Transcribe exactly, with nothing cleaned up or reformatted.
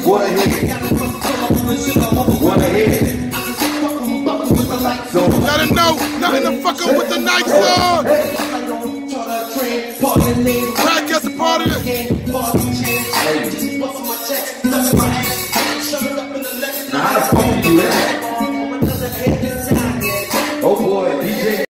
What ahead? What ahead? So let him know, nothing to fuck up with the night zone.